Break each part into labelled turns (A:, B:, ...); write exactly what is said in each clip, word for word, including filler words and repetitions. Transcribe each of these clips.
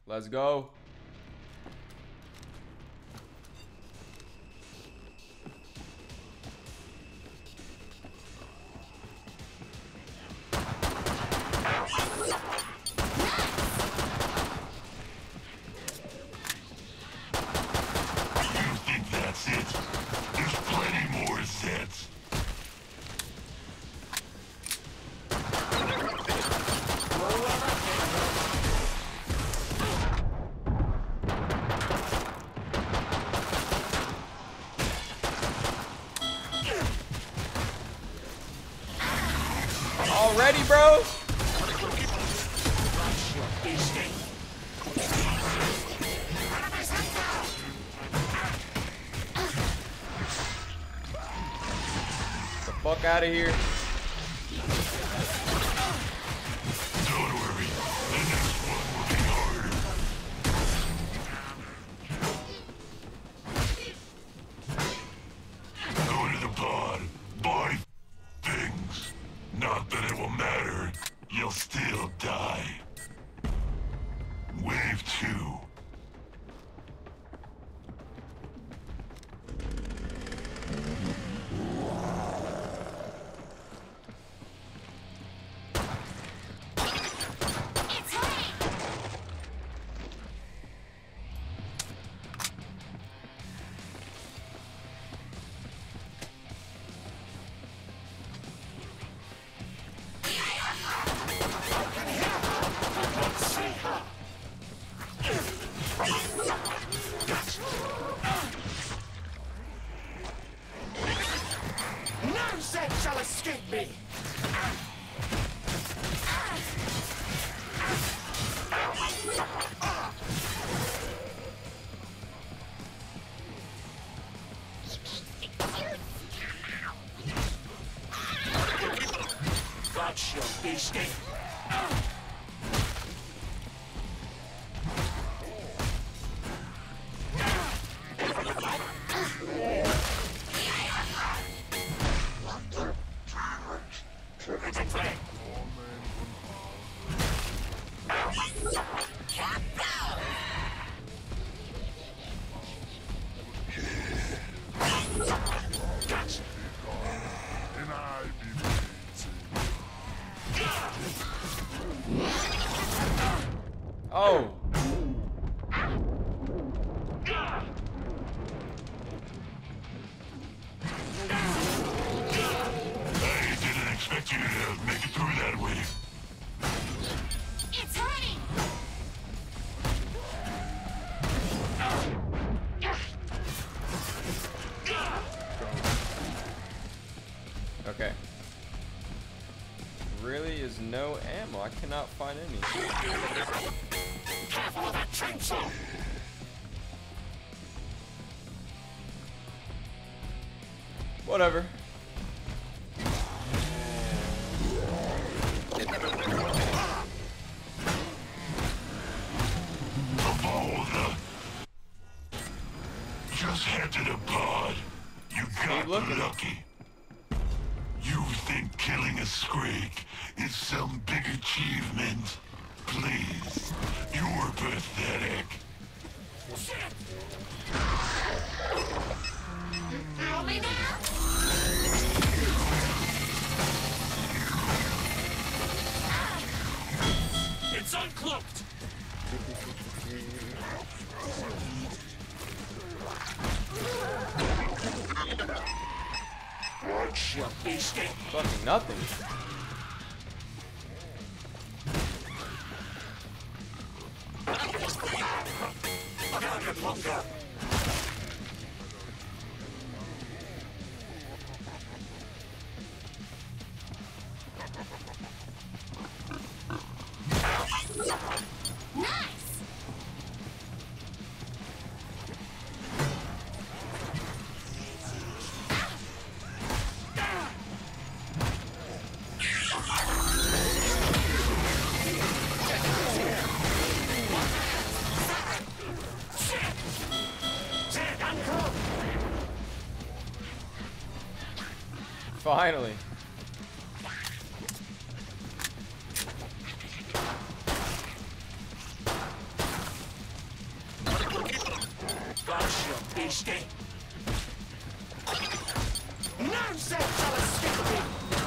A: Let's go.
B: Already, bro? Get the fuck out of here.
C: Don't worry, the next one will be harder. Go to the pod, buy things. Not that it will matter, you'll still die. Wave two.
D: None set shall escape me! Got your beastie!
B: Oh.
C: I didn't expect you to make it through that way.
D: It's hurting!
B: Okay. Really is no ammo. I cannot find any.
D: Careful of that chainsaw!
B: Whatever.
C: Just head to the pod. You got
B: looking.
C: lucky. You think killing a Scrake is some big achievement? Please, you're pathetic.
D: Follow me now! It's uncloaked! Watch your beastie!
B: Fucking nothing. Finally.
D: Beastie. Nonsense, I was stupid.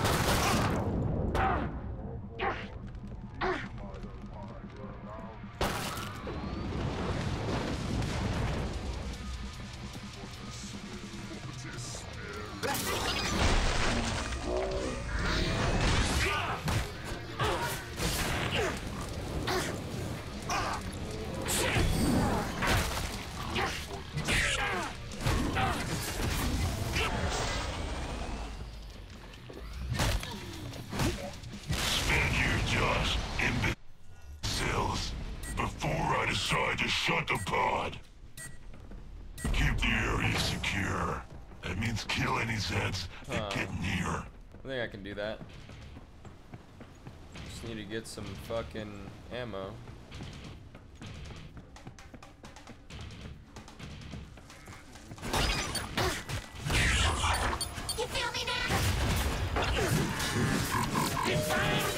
C: Decide to shut the pod. Keep the area secure. That means kill any Zeds that
B: Huh.
C: get near.
B: I think I can do that. Just need to get some fucking ammo.
D: You feel me now? Defiant!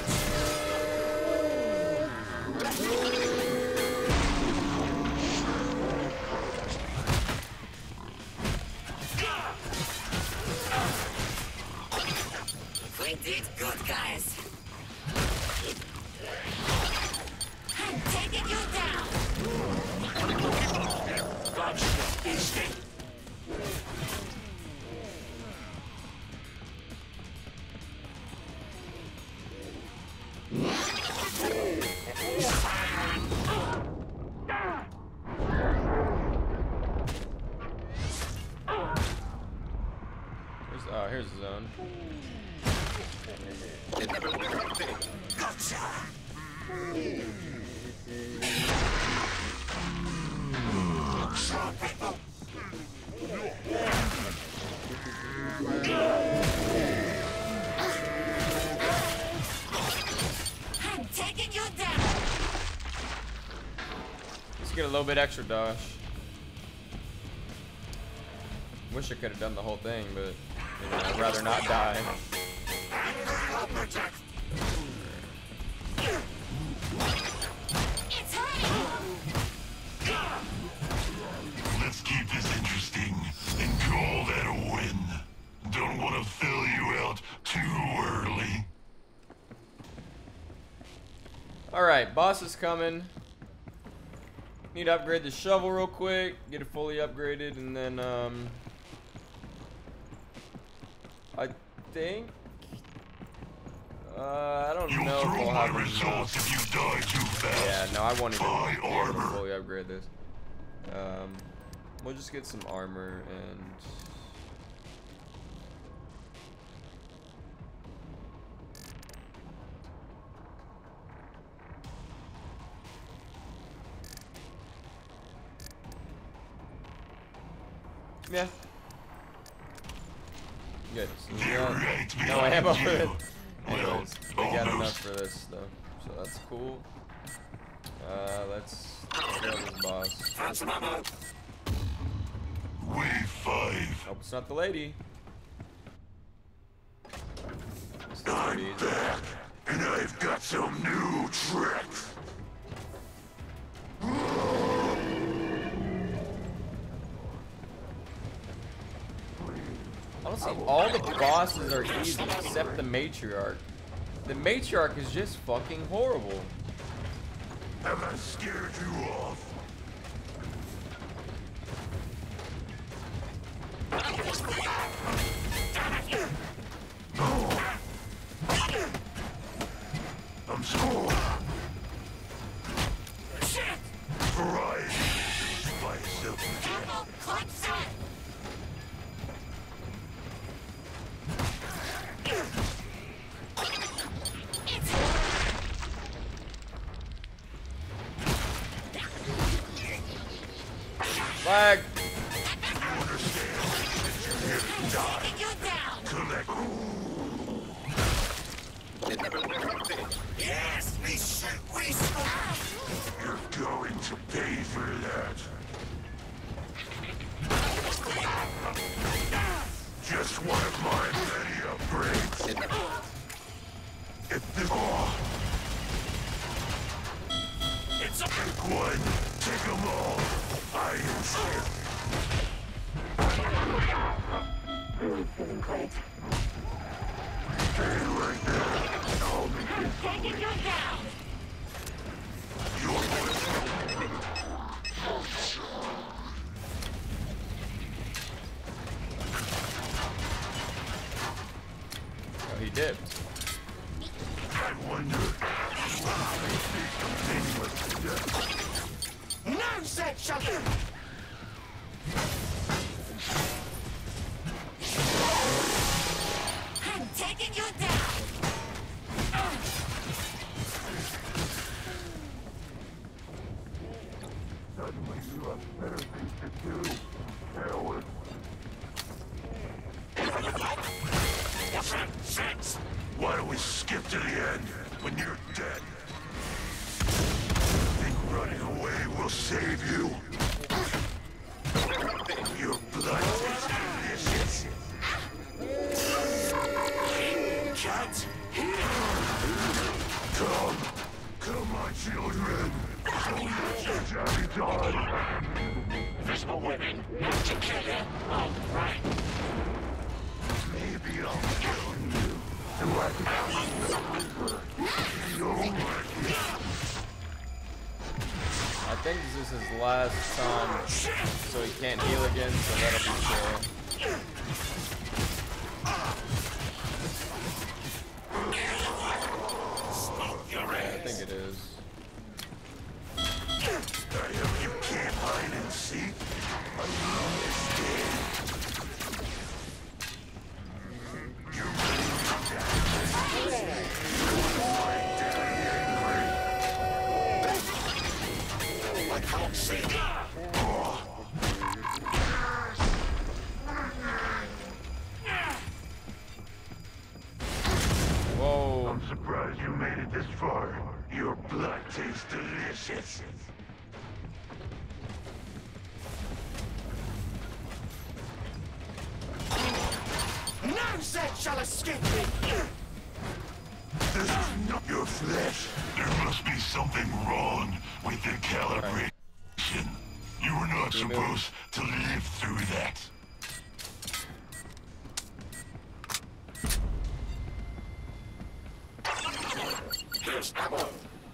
D: We did good, guys. I'm taking you down. Gotcha, beastie.
B: Here's, oh, here's the zone.
D: Gotcha. I'm taking you down.
B: Let's get a little bit extra dodge. Wish I could have done the whole thing, but you know, I'd rather not die.
D: It's hot.
C: Let's keep this interesting and call that a win. Don't want to fill you out too early.
B: Alright, boss is coming. Need to upgrade the shovel real quick, get it fully upgraded, and then um I think uh I don't
C: You'll
B: know if
C: throw
B: we'll
C: my
B: have
C: results
B: enough.
C: if you die too fast.
B: Yeah, no, I won't even
C: Buy
B: be able to
C: armor.
B: fully upgrade this. Um we'll just get some armor and yeah. Good. So we
C: They're
B: got
C: right
B: no
C: behind
B: ammo for
C: you.
B: it.
C: Well,
B: Anyways, we got enough
C: almost.
B: for this though, so that's cool. Uh, let's let's go to the boss.
C: Wave five.
B: Hope it's not the lady. This is
C: I'm
B: pretty easy.
C: back, and I've got some new tricks.
B: Honestly, all the bosses are easy except the matriarch. The matriarch is just fucking horrible.
C: Have I scared you off? No. I'm scored.
D: Shit.
C: Variety. Spice up again.
D: Double clutch set. It's
B: Flag!
D: taking you down.
C: Collect.
D: Yes, we should. We should.
C: You're going to pay for that. Just one of my many upgrades. If this oh,
D: It's a
C: pick one, take them all. I am shit.
D: Great. I'm taking you down.
B: Oh, he dipped.
C: I wonder.
D: No such shall. I'm taking you down.
C: Suddenly you have better things to do. Coward. What's that sense? Why don't we skip to the end when you're dead? Think running away will save you? Your blood tastes delicious. Cat! Come! Come on, children! Johnny died! Visible women, not to kill you. All right. Maybe I'll kill you. So I can no one.
B: I think this is his last time, so he can't heal again, so that'll be chill. Yeah, I think it is.
C: You can't hide and seek. I understand. You're ready to die. I can't see.
B: Whoa.
C: I'm surprised you made it this far. Your blood tastes delicious.
D: None such shall escape me.
C: This is not your flesh. There must be something wrong with the calibration. You were not supposed to live through that. Here's ammo.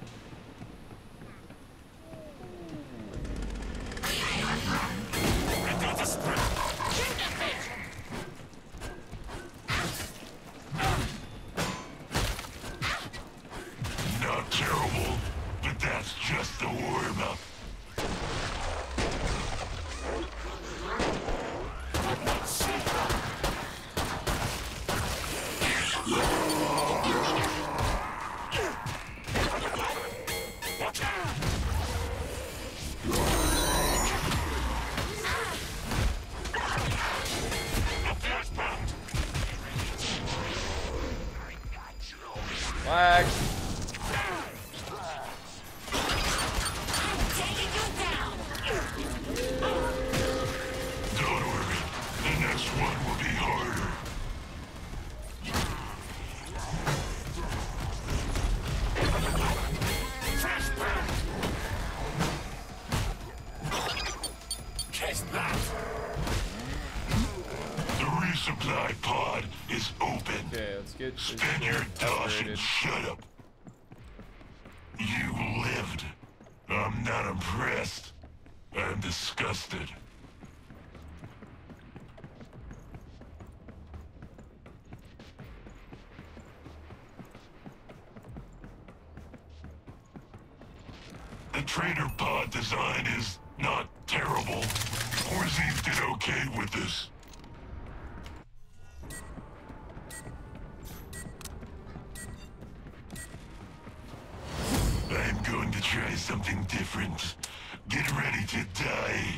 C: I got this. Not terrible, but that's just the warm-up.
B: Lag.
C: Don't worry, the next one will be harder. Case that. The resupply pod is open.
B: Okay, let's get this
C: Spin your
B: shit
C: dosh and
B: upgraded.
C: shut up. You lived. I'm not impressed. I'm disgusted. The trader pod design is not terrible. Orzine did okay with this. I'm going to try something different. Get ready to die.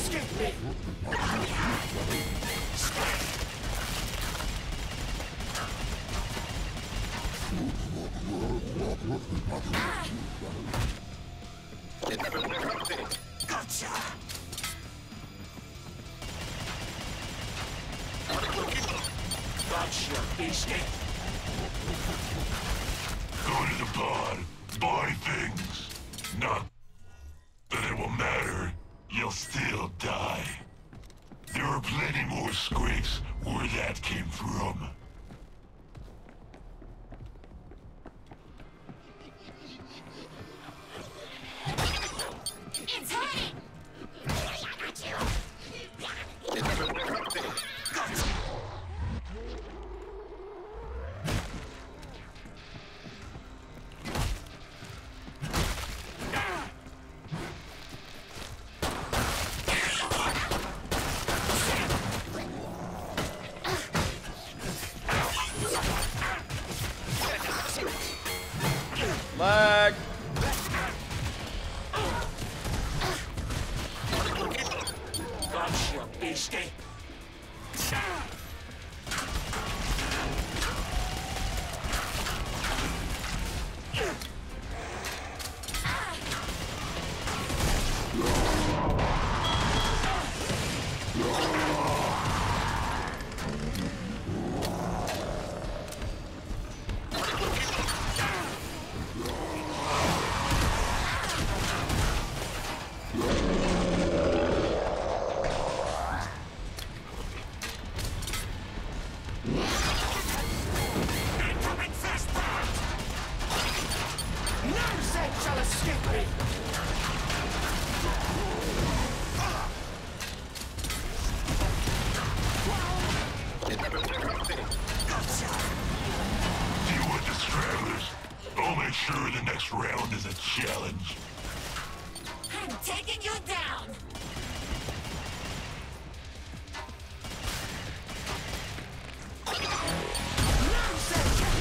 D: escape me! Gotcha! Gotcha, beastie!
C: Go to the pod, buy things. Not that it will matter, you'll still die. There are plenty more squeaks where that came from.
A: It's hurting! I got you!
B: Lag!
D: Gotcha, beastie! Incoming fast part! None said shall escape me!
C: Do you want the stragglers? I'll make sure the next round is a challenge.
A: I'm taking you down!
D: None said shall...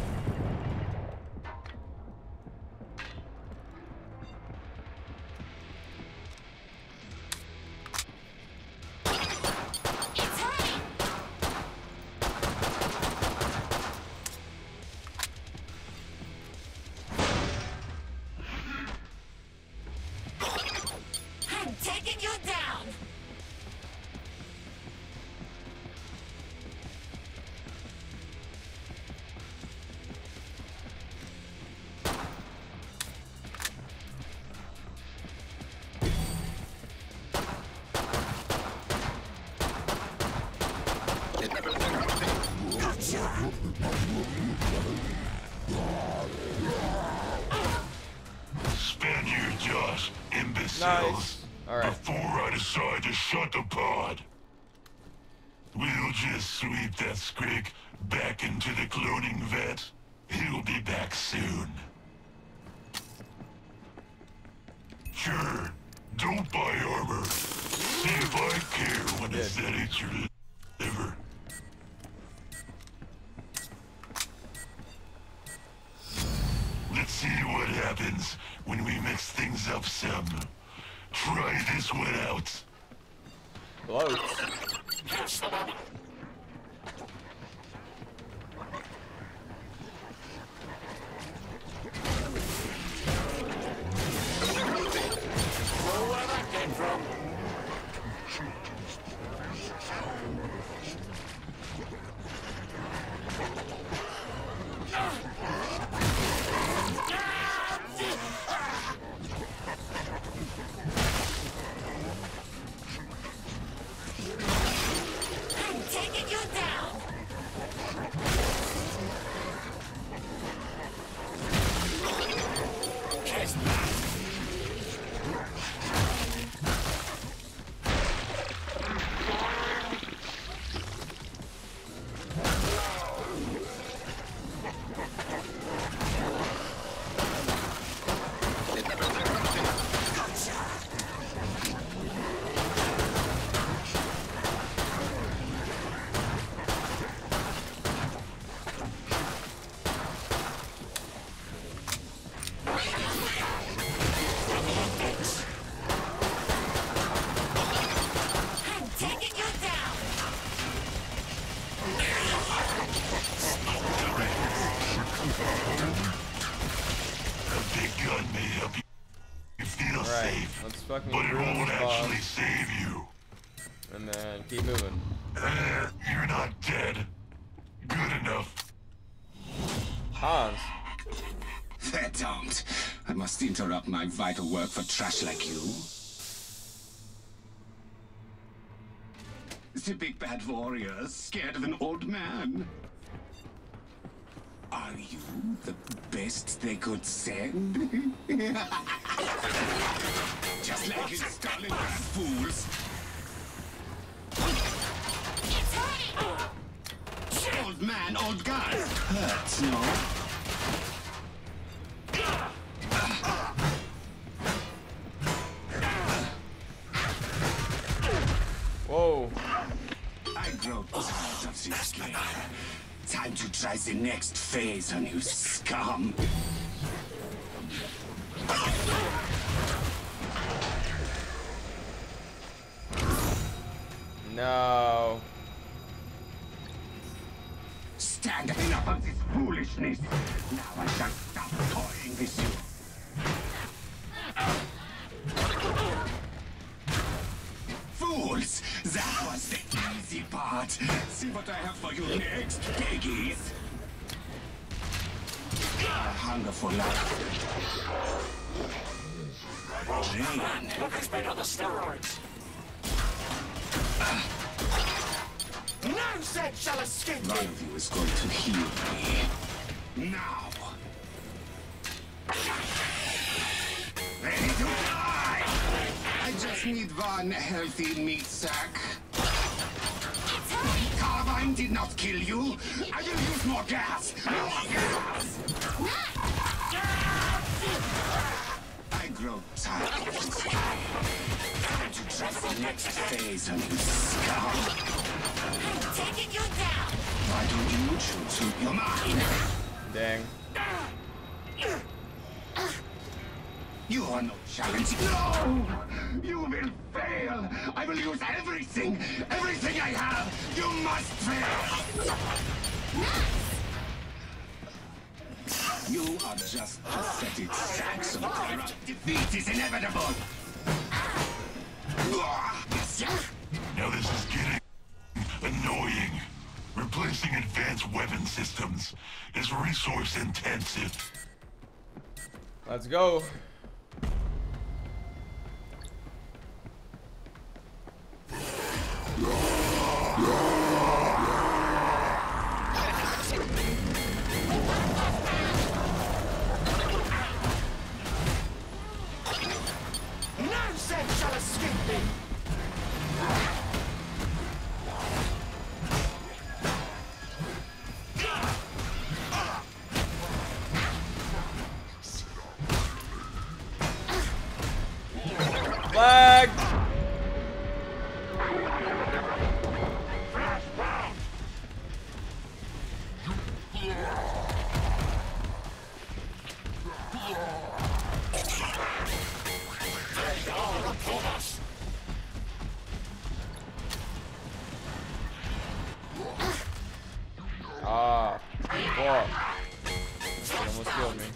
A: It's hurting! I'm taking you down!
C: Spin your jaws, imbeciles.
B: Nice. Alright.
C: Before I decide to shut the pod. We'll just sweep that squeak back into the cloning vet. He'll be back soon. Sure, don't buy armor. See if I care when it's that it's your liver. Let's see what happens when we mix things up some. Try this one out.
B: Close.
D: Where that came from?
A: I'm
B: fucking
C: but it
B: ruin
C: won't
B: this boss.
C: actually save you.
B: And then keep moving.
C: Uh, you're not dead. Good enough.
B: Hans.
E: They don't. I must interrupt my vital work for trash like you. The big bad warrior, scared of an old man. Are you the best they could send? Just like in Stalingrad, fools.
A: It's hurting!
E: Old man, old guy. Hurts, no?
B: Whoa.
E: I grow tired of this game. Time to try the next phase on you, scum.
B: No.
E: Stand enough of this foolishness. Now I shall stop toying with you. Fools! That was the easy part. See what I have for you next, piggies. A hunger for life. Drain.
D: Look, it's been on the steroids. None said shall escape
E: One
D: me.
E: of you is going to heal me. Now. Ready to die! I just need one healthy meat sack.
A: It's hurting!
E: Carbine did not kill you. I will use more gas. More gas! I grow tired of this game. Time to try the next phase on you, scum.
A: I'm taking you down!
E: Why don't you choose who you're mine?
B: Dang.
E: You are no challenge. No! You will fail! I will use everything! Everything I have! You must fail! You are just pathetic sacks of corrupt. Defeat is inevitable!
C: Now this is getting annoying. Replacing advanced weapon systems is resource intensive.
B: Let's go.
D: None said shall escape me.
B: Flag. Ah, fuck. It almost killed me.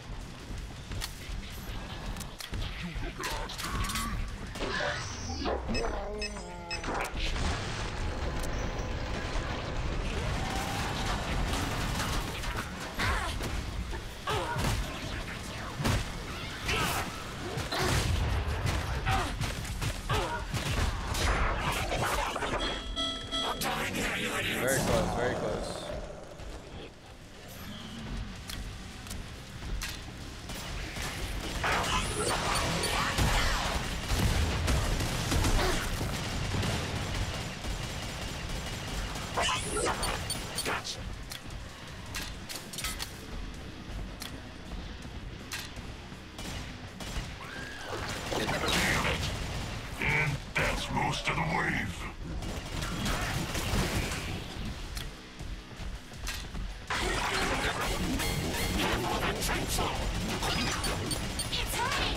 B: Very close, very close.
D: Gotcha.
C: And that's most of the wave.
A: It's hurting!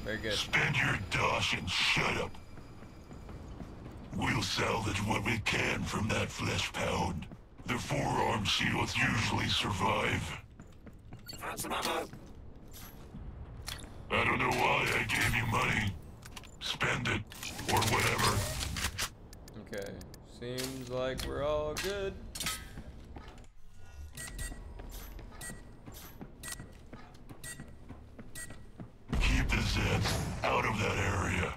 B: Very good.
C: Spend your dosh and shut up. We'll salvage what we can from that flesh pound. The forearm shields usually survive. I don't know why I gave you money. Spend it, or whatever.
B: Okay. Seems like we're all good.
C: Keep the Zeds out of that area.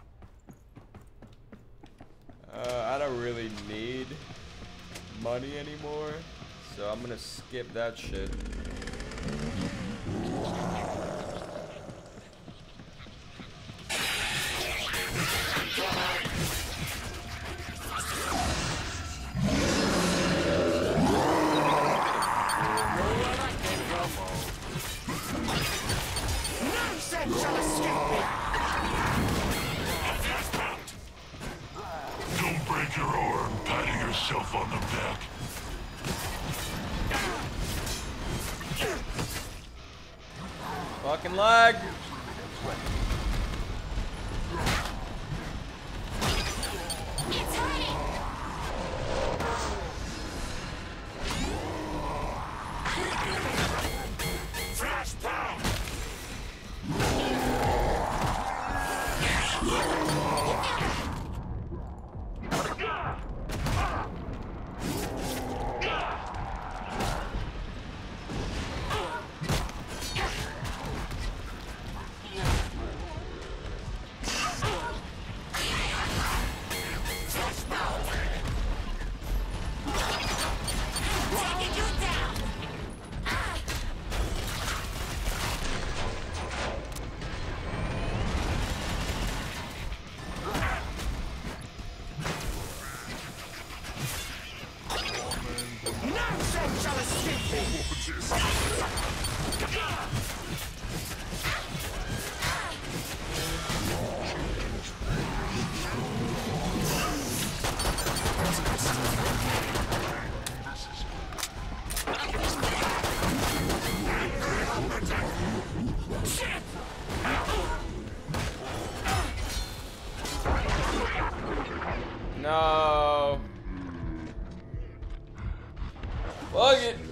B: Uh, I don't really need money anymore, so I'm gonna skip that shit.
D: No set shall escape me!
C: Don't break your arm patting yourself on the back.
B: Fucking lag!
A: It's hurting!
C: Flash pound!
A: Taking you down!
D: No set shall escape me!
B: No. Fuck it.